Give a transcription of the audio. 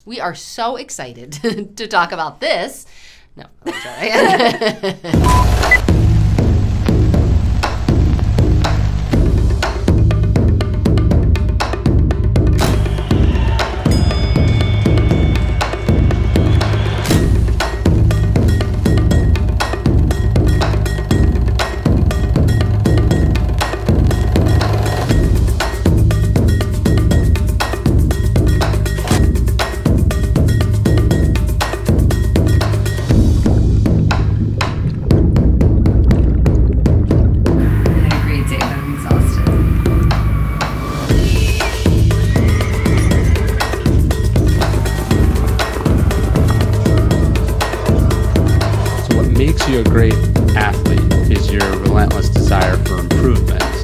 We are so excited to talk about this. No, I'm sorry. A great athlete is your relentless desire for improvement.